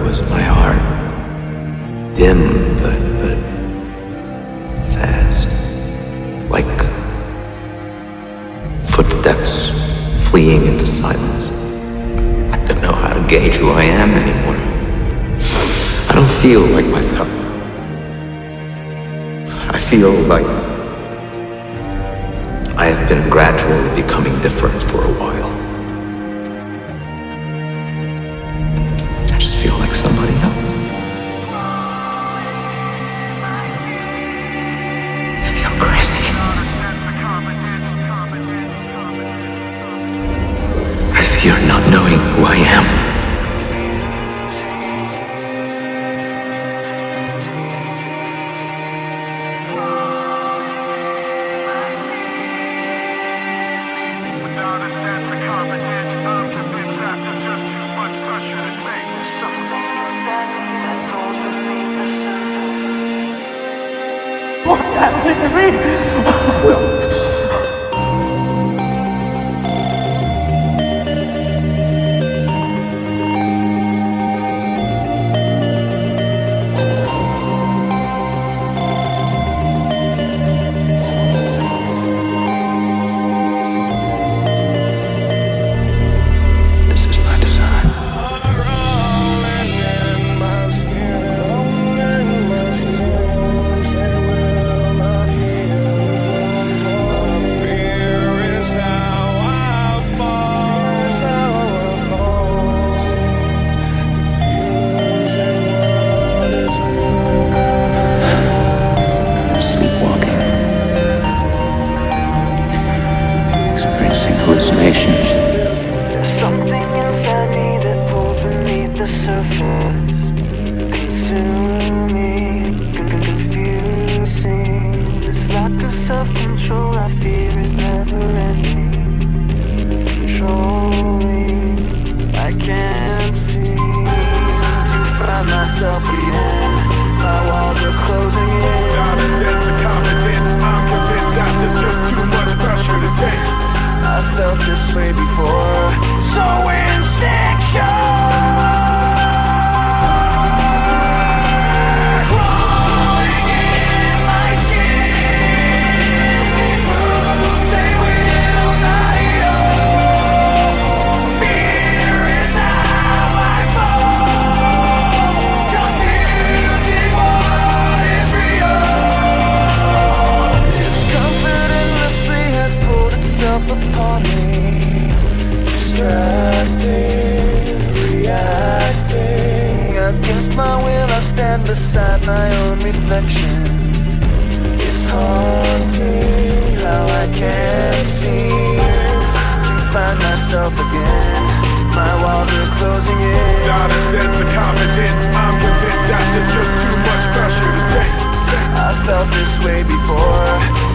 was my heart. Dim, but fast. Like footsteps fleeing into silence. I don't know how to gauge who I am anymore. I don't feel like myself. I feel like I have been gradually becoming different for a while. I just feel like somebody else. I feel crazy. I fear not knowing who I am. What's happening to me? Well, this is my design. Hallucinations. There's something inside me that pulls beneath the surface, consuming, confusing. This lack of self-control I fear is never ending, controlling. I can't seem to find myself again. My walls are closing in. Got a sense of confidence. I'm convinced that there's just too much pressure to take. I felt this way before, so insecure. Crawling in my skin, these wounds, they will not heal. Fear is how I fall, confusing what is real. Discomfort endlessly has pulled itself upon me, distracting, reacting. Against my will I stand beside my own reflection. It's haunting how I can't seem to find myself again. My walls are closing in. Got a sense of confidence. I'm convinced that there's just too much pressure to take. I felt this way before,